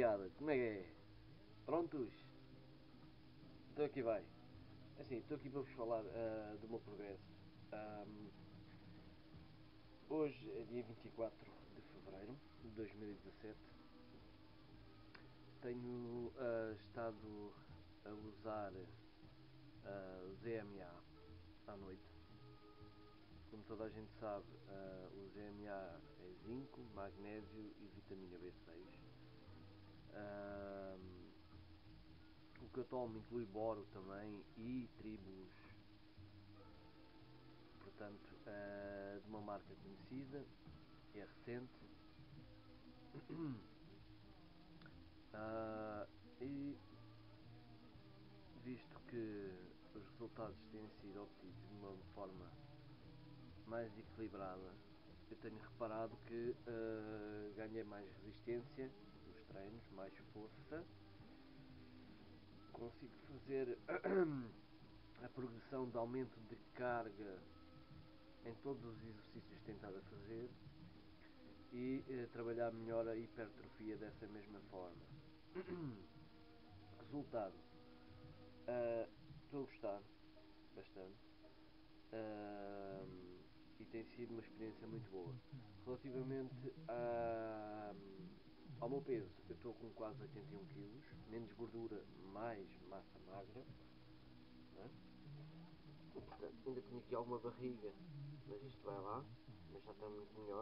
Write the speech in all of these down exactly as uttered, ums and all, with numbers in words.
rapaziada, como é que é? Prontos? Então aqui vai. Assim, estou aqui para vos falar uh, do meu progresso. Um, hoje é dia vinte e quatro de fevereiro de dois mil e dezassete. Tenho uh, estado a usar uh, o Z M A à noite. Como toda a gente sabe, uh, o Z M A é zinco, magnésio e vitamina B seis. Uh, o que eu tomo inclui boro também e tribulus, portanto, uh, de uma marca conhecida, é recente. Uh, e visto que os resultados têm sido obtidos de uma forma mais equilibrada, eu tenho reparado que uh, ganhei mais resistência nos treinos, mais força, consigo fazer a progressão de aumento de carga em todos os exercícios que tenho estado a fazer e uh, trabalhar melhor a hipertrofia dessa mesma forma. Resultado, uh, estou a gostar bastante. Uh, e tem sido uma experiência muito boa. Relativamente a, ao meu peso, eu estou com quase oitenta e um quilos, menos gordura, mais massa magra, não é? Portanto, ainda tenho aqui alguma barriga, mas isto vai lá, mas já está muito melhor.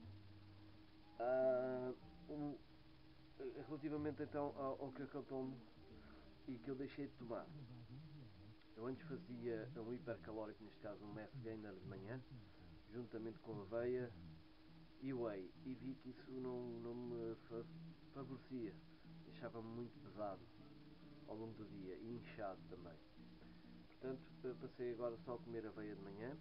Uh, um, relativamente então ao, ao que é que eu tomo e que eu deixei de tomar. Eu antes fazia um hipercalórico, neste caso um mass gainer de manhã, juntamente com aveia e whey, e vi que isso não, não me favorecia, deixava-me muito pesado ao longo do dia e inchado também. Portanto, eu passei agora só a comer aveia de manhã,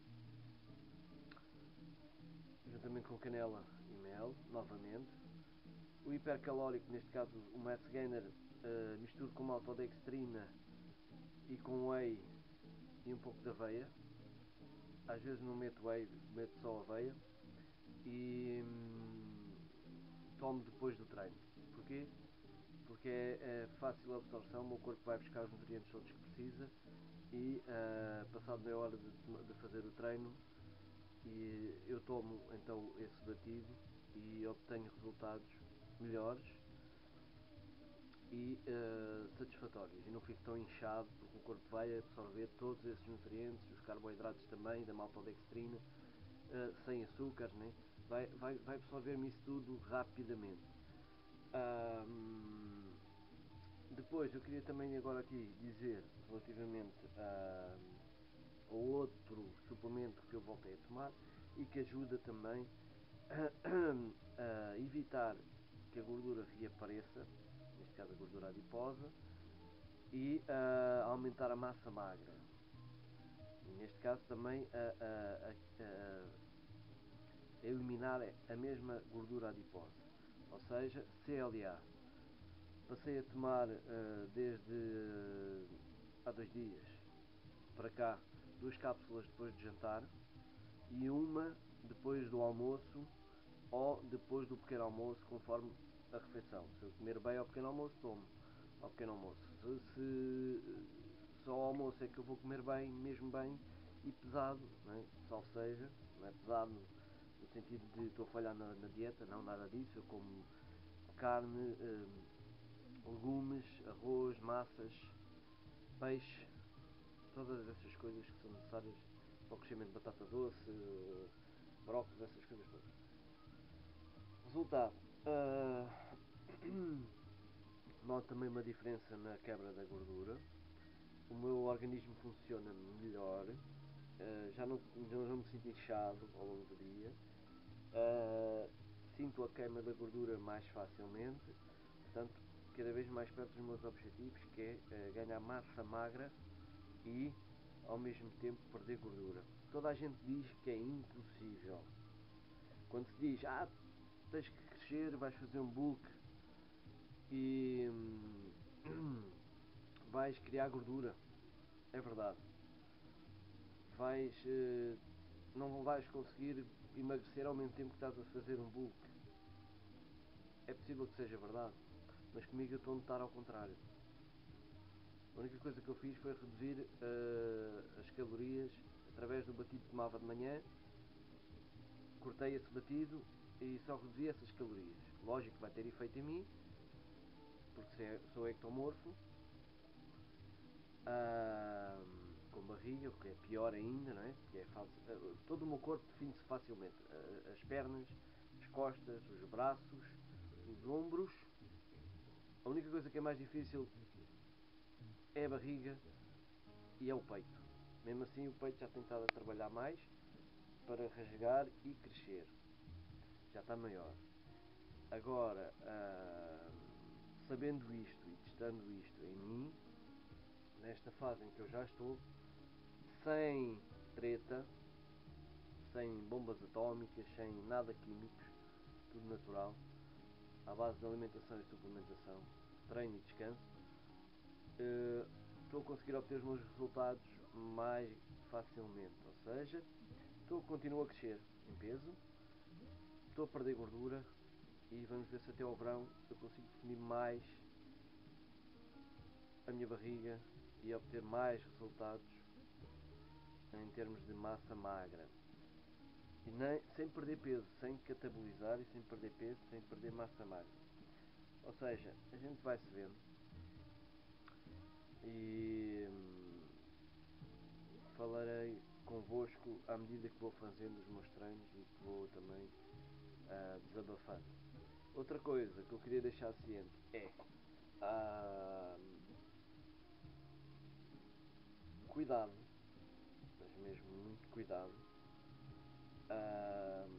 juntamente com canela e mel, novamente. O hipercalórico, neste caso o mass gainer, uh, misturo com maltodextrina e com whey e um pouco de aveia. Às vezes não meto whey, meto só aveia. E hum, tomo depois do treino. Porquê? Porque é, é fácil a absorção, o meu corpo vai buscar os nutrientes todos que precisa e uh, passado meia hora de, de fazer o treino, e eu tomo então esse sedativo e obtenho resultados melhores e uh, satisfatórios, e não fico tão inchado, porque o corpo vai absorver todos esses nutrientes, os carboidratos também, da maltodextrina, uh, sem açúcares, né? vai, vai, vai absorver-me isso tudo rapidamente. Um, depois eu queria também agora aqui dizer relativamente a, a outro suplemento que eu voltei a tomar e que ajuda também a, a evitar que a gordura reapareça, neste caso a gordura adiposa, e a aumentar a massa magra. E neste caso também a, a, a, a eliminar a mesma gordura adiposa, ou seja, C L A. Passei a tomar uh, desde uh, há dois dias para cá duas cápsulas depois de jantar e uma depois do almoço ou depois do pequeno almoço, conforme a refeição. Se eu comer bem ao pequeno almoço, tomo ao pequeno almoço. Se, se só ao almoço é que eu vou comer bem, mesmo bem e pesado, não é? Salvo seja, não é pesado no sentido de estou a falhar na, na dieta, não, nada disso. Eu como carne, hum, legumes, arroz, massas, peixe, todas essas coisas que são necessárias para o crescimento de batata doce, brócolis, essas coisas todas. Resultado, uh, noto também uma diferença na quebra da gordura, o meu organismo funciona melhor, uh, já, não, já não me sinto inchado ao longo do dia, uh, sinto a queima da gordura mais facilmente, portanto, cada vez mais perto dos meus objetivos, que é uh, ganhar massa magra e, ao mesmo tempo, perder gordura. Toda a gente diz que é impossível. Quando se diz, ah, tens que crescer, vais fazer um bulk e hum, vais criar gordura. É verdade. Vais, uh, não vais conseguir emagrecer ao mesmo tempo que estás a fazer um bulk. É possível que seja verdade. mas comigo eu estou a notar ao contrário. A única coisa que eu fiz foi reduzir uh, as calorias através do batido que tomava de manhã. Cortei esse batido e só reduzi essas calorias. Lógico que vai ter efeito em mim, porque sou ectomorfo, uh, com barriga, o que é pior ainda, não é? Porque é fácil, uh, todo o meu corpo define-se facilmente. Uh, as pernas, as costas, os braços, os ombros. A única coisa que é mais difícil é a barriga e é o peito. Mesmo assim, o peito já tem estado a trabalhar mais para rasgar e crescer. Já está maior. Agora, uh, sabendo isto e testando isto em mim, nesta fase em que eu já estou, sem treta, sem bombas atómicas, sem nada químicos, tudo natural, à base de alimentação e suplementação, treino e descanso, uh, estou a conseguir obter os meus resultados mais facilmente. Ou seja, estou, continuo a crescer em peso, estou a perder gordura e vamos ver se até ao verão eu consigo definir mais a minha barriga e obter mais resultados em termos de massa magra. E nem, sem perder peso, sem catabolizar e sem perder peso, sem perder massa magra. Ou seja, a gente vai se vendo e hum, falarei convosco à medida que vou fazendo os meus treinos e que vou também uh, desabafando. Outra coisa que eu queria deixar ciente é uh, cuidado, mas mesmo muito cuidado, uh,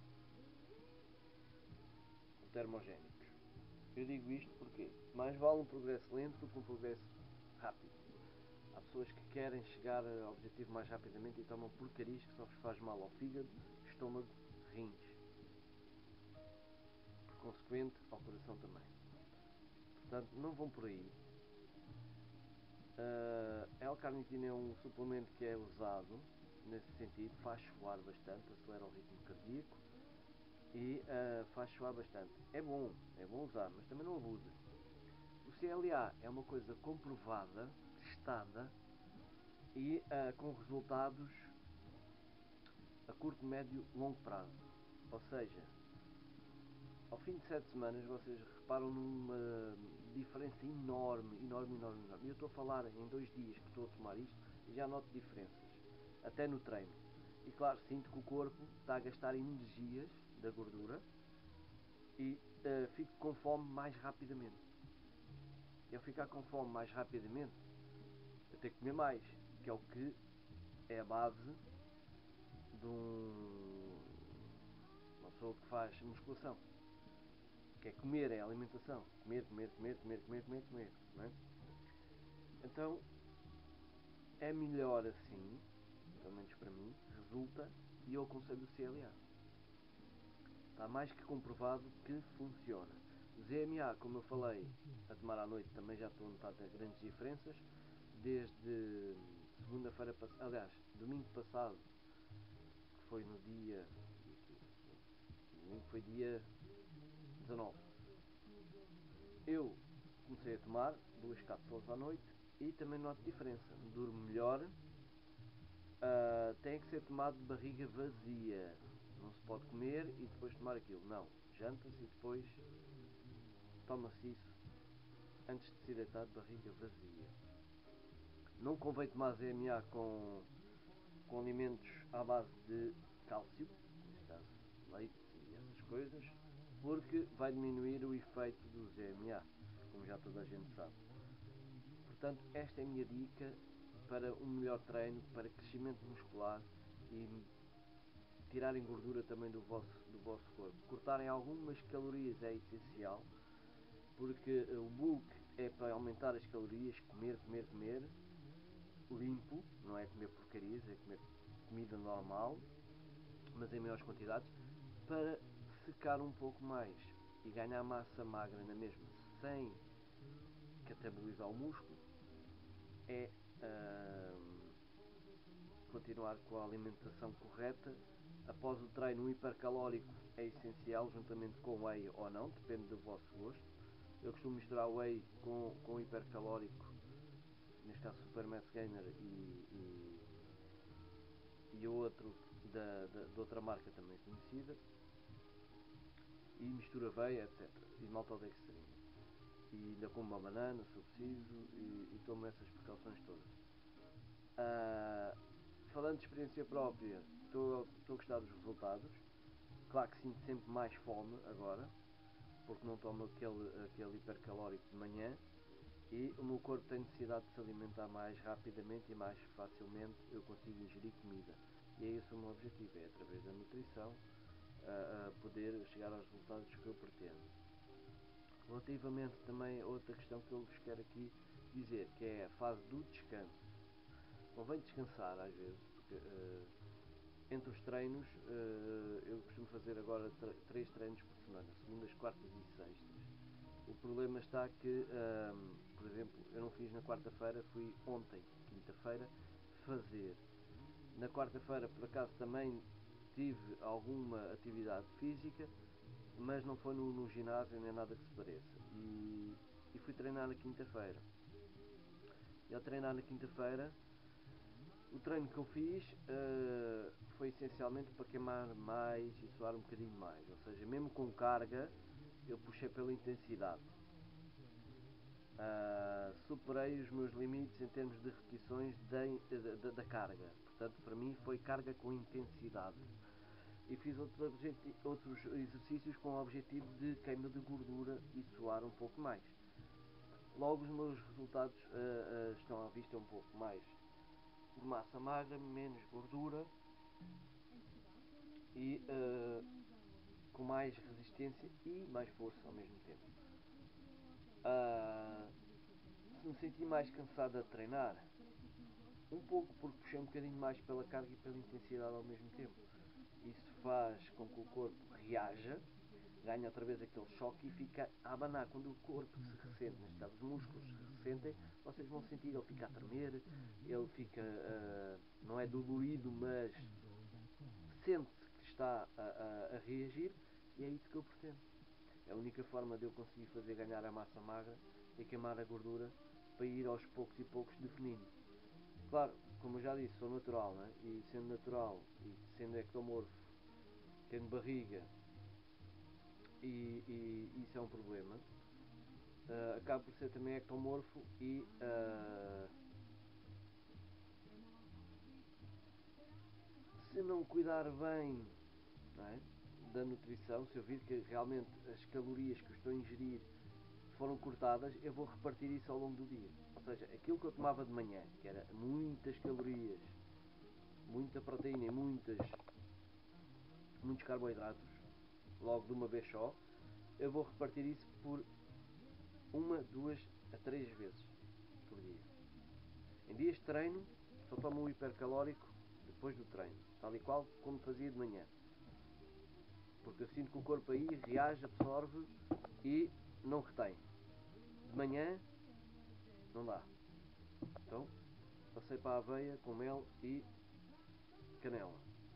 com termogénicos. Eu digo isto porque mais vale um progresso lento do que um progresso rápido. Há pessoas que querem chegar ao objetivo mais rapidamente e tomam porcarias que só vos faz mal ao fígado, estômago, rins. Por consequente, ao coração também. Portanto, não vão por aí. Uh, a L-carnitina é um suplemento que é usado nesse sentido, faz suar bastante, acelera o ritmo cardíaco e uh, faz suar bastante. É bom, é bom usar, mas também não abusem. O C L A é uma coisa comprovada, testada e uh, com resultados a curto, médio, longo prazo. Ou seja, ao fim de sete semanas vocês reparam numa diferença enorme, enorme, enorme, enorme. E eu estou a falar em dois dias que estou a tomar isto e já noto diferenças, até no treino. E claro, sinto que o corpo está a gastar energias da gordura e uh, fico com fome mais rapidamente. E ao ficar com fome mais rapidamente, eu tenho que comer mais, que é o que é a base de um, uma pessoa que faz musculação. Que é comer, é alimentação. Comer, comer, comer, comer, comer, comer, comer. Não é? Então, é melhor assim, pelo menos para mim, resulta, e eu aconselho o C L A. Está mais que comprovado que funciona. O Z M A, como eu falei, a tomar à noite também já estou a notar grandes diferenças. Desde segunda-feira passada, aliás, domingo passado, que foi no dia. Domingo foi dia dezanove. Eu comecei a tomar duas cápsulas à noite e também noto diferença. Durmo melhor. Uh, tem que ser tomado de barriga vazia. Não se pode comer e depois tomar aquilo. Não. Janta-se e depois toma-se isso antes de se deitar de barriga vazia. Não convém tomar Z M A com, com alimentos à base de cálcio, neste caso leite e essas coisas, porque vai diminuir o efeito do Z M A, como já toda a gente sabe. Portanto, esta é a minha dica para um melhor treino, para crescimento muscular e tirarem gordura também do vosso, do vosso corpo. Cortarem algumas calorias é essencial, porque o bulk é para aumentar as calorias, comer, comer, comer, limpo, não é comer porcarias, é comer comida normal, mas em maiores quantidades, para secar um pouco mais e ganhar massa magra na mesma, sem catabolizar o músculo, é uh, continuar com a alimentação correta. Após o treino, um hipercalórico é essencial, juntamente com whey ou não, depende do vosso gosto. Eu costumo misturar whey com, com hipercalórico, neste caso Super Mass Gainer e, e, e outro da, da, de outra marca também conhecida, e mistura aveia, etcétera. E maltodextrina. E ainda como uma banana, se for preciso, e, e tomo essas precauções todas. Uh, falando de experiência própria, estou a gostar dos resultados. Claro que sinto sempre mais fome agora, porque não tomo aquele, aquele hipercalórico de manhã, e o meu corpo tem necessidade de se alimentar mais rapidamente e mais facilmente. Eu consigo ingerir comida, e é esse o meu objetivo, é através da nutrição uh, uh, poder chegar aos resultados que eu pretendo. Relativamente também a outra questão que eu vos quero aqui dizer, que é a fase do descanso. Convém descansar às vezes, porque uh, entre os treinos, uh, eu costumo fazer agora três treinos por semana, segundas, quartas e sextas. O problema está que, um, por exemplo, eu não fiz na quarta-feira, fui ontem, quinta-feira, fazer. Na quarta-feira, por acaso, também tive alguma atividade física, mas não foi no, no ginásio nem nada que se pareça. E, e fui treinar na quinta-feira. E ao treinar na quinta-feira, o treino que eu fiz uh, foi essencialmente para queimar mais e suar um bocadinho mais. Ou seja, mesmo com carga, eu puxei pela intensidade. Uh, superei os meus limites em termos de repetições de, de, de, da carga. Portanto, para mim foi carga com intensidade. E fiz outros, outros exercícios com o objetivo de queima de gordura e suar um pouco mais. Logo os meus resultados uh, uh, estão à vista, um pouco mais de massa magra, menos gordura e uh, com mais resistência e mais força ao mesmo tempo. Uh, se me senti mais cansado a treinar, um pouco porque puxei um bocadinho mais pela carga e pela intensidade ao mesmo tempo. Isso faz com que o corpo reaja, ganha outra vez aquele choque e fica a abanar. Quando o corpo se ressente, neste caso os músculos se ressentem, vocês vão sentir, ele fica a tremer, ele fica, uh, não é dolorido, mas sente-se que está a, a, a reagir, e é isso que eu pretendo. A única forma de eu conseguir fazer ganhar a massa magra é queimar a gordura para ir aos poucos e poucos definindo. Claro, como eu já disse, sou natural, né? E sendo natural e sendo ectomorfo, tendo barriga, e, e isso é um problema, uh, acabo por ser também ectomorfo e uh, se não cuidar bem, não é, da nutrição, se eu vir que realmente as calorias que eu estou a ingerir foram cortadas, eu vou repartir isso ao longo do dia. Ou seja, aquilo que eu tomava de manhã, que era muitas calorias, muita proteína e muitas, muitos carboidratos, logo de uma vez só, eu vou repartir isso por uma, duas a três vezes por dia. Em dias de treino, só tomo um hipercalórico depois do treino, tal e qual como fazia de manhã. Porque eu sinto que o corpo aí reage, absorve e não retém. De manhã, não dá. Então, passei para a aveia com mel e canela.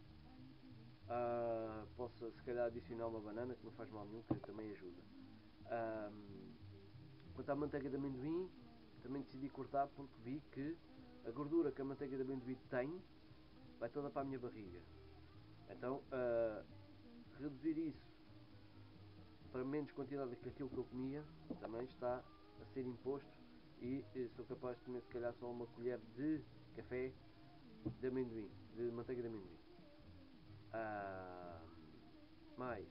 Uh, posso se calhar adicionar uma banana, que não faz mal nenhum, que também ajuda. Uh, quanto à manteiga de amendoim, também decidi cortar porque vi que a gordura que a manteiga de amendoim tem vai toda para a minha barriga. Então, uh, reduzir isso para menos quantidade que aquilo que eu comia também está a ser imposto, e sou capaz de comer se calhar só uma colher de café de amendoim, de manteiga de amendoim. Uh, mais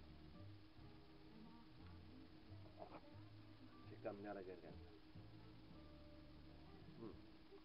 deixa cá molhar a garganta. Hum.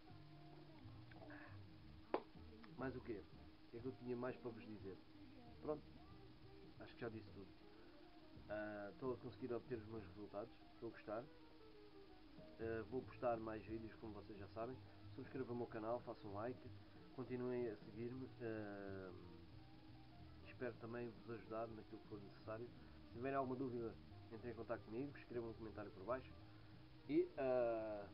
Mais o quê? O que é que eu tinha mais para vos dizer? Pronto, acho que já disse tudo. Uh, estou a conseguir obter os meus resultados, estou a gostar. Uh, vou postar mais vídeos, como vocês já sabem. Subscrevam o meu canal, façam um like, continuem a seguir-me. Uh, espero também vos ajudar naquilo que for necessário. Se tiverem alguma dúvida, entrem em contato comigo, escrevam um comentário por baixo. E uh,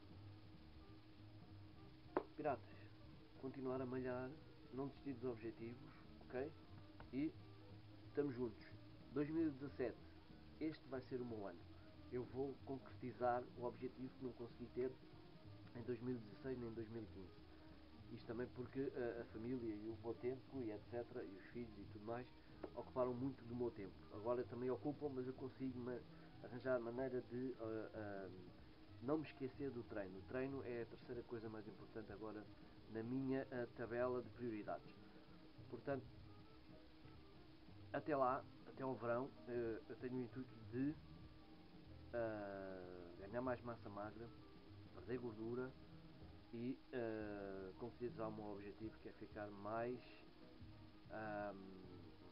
piratas, continuar a malhar, não desistir dos objetivos, ok? E estamos juntos. dois mil e dezassete, este vai ser o meu ano. eu vou concretizar o objetivo que não consegui ter em dois mil e dezasseis nem em dois mil e quinze. Isto também porque a, a família e o meu tempo e etcétera, e os filhos e tudo mais, ocuparam muito do meu tempo. Agora também ocupam, mas eu consigo ma arranjar maneira de uh, uh, não me esquecer do treino. O treino é a terceira coisa mais importante agora na minha uh, tabela de prioridades. Portanto, até lá, até ao verão, uh, eu tenho o intuito de uh, ganhar mais massa magra, perder gordura e uh, concretizar o meu objetivo, que é ficar mais um,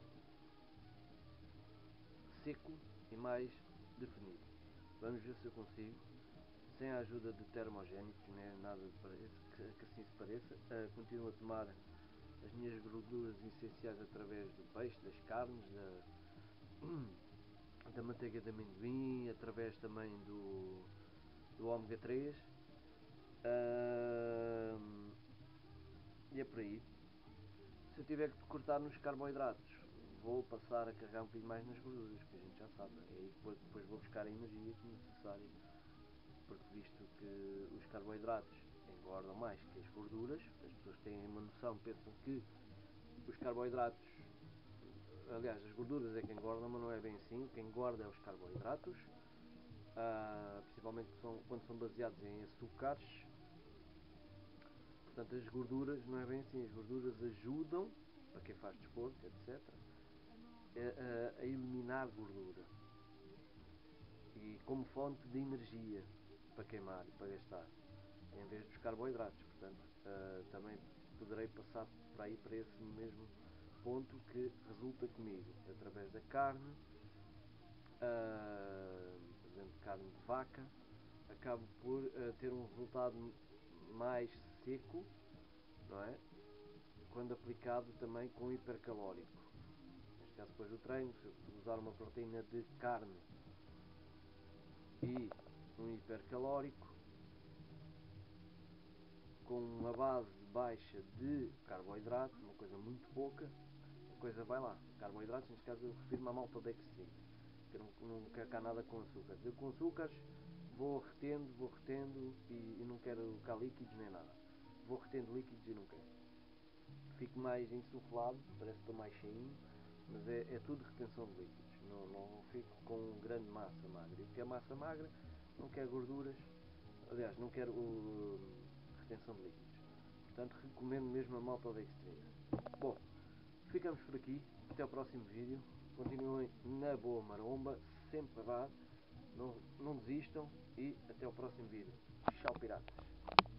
seco e mais definido. Vamos ver se eu consigo, sem a ajuda de termogénicos, nem nada que, que assim se pareça. Uh, continuo a tomar as minhas gorduras essenciais através do peixe, das carnes, da, da manteiga de amendoim, através também do, do ômega três. Uh, e é por aí. Se eu tiver que cortar nos carboidratos, vou passar a carregar um bocadinho mais nas gorduras, que a gente já sabe. É aí que depois vou buscar a energia que é necessária. Porque visto que os carboidratos engordam mais que as gorduras, as pessoas têm uma noção, pensam que os carboidratos, aliás, as gorduras é que engordam, mas não é bem assim. O que engorda é os carboidratos, uh, principalmente são, quando são baseados em açúcares. Portanto, as gorduras não é bem assim. As gorduras ajudam, para quem faz desporto, etcétera, a, a, a eliminar gordura e como fonte de energia para queimar e para gastar, em vez dos carboidratos. Portanto, uh, também poderei passar para aí, para esse mesmo ponto que resulta comigo, através da carne, uh, por exemplo, carne de vaca, acabo por uh, ter um resultado mais seco, não é? Quando aplicado também com hipercalórico. Neste caso, depois do treino, se eu usar uma proteína de carne e um hipercalórico com uma base baixa de carboidratos, uma coisa muito pouca, a coisa vai lá. Carboidratos, neste caso eu refiro-me à maltodextrina, que eu não, não quero cá nada com açúcar. Eu com açúcares vou retendo, vou retendo e, e não quero cá líquidos nem nada. Vou retendo líquidos e não quero. Fico mais insuflado, parece que estou mais cheinho, mas é, é tudo retenção de líquidos. Não, não fico com grande massa magra. E o que é massa magra? Não quero gorduras, aliás, não quero uh, retenção de líquidos. Portanto, recomendo mesmo a maltodextrina. Bom, ficamos por aqui. Até ao próximo vídeo. Continuem na boa maromba, sempre a dar. Não, não desistam e até ao próximo vídeo. Tchau, piratas.